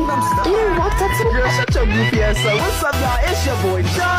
Ew, what? That's You're such a goofy ass son. What's up, y'all? It's your boy John.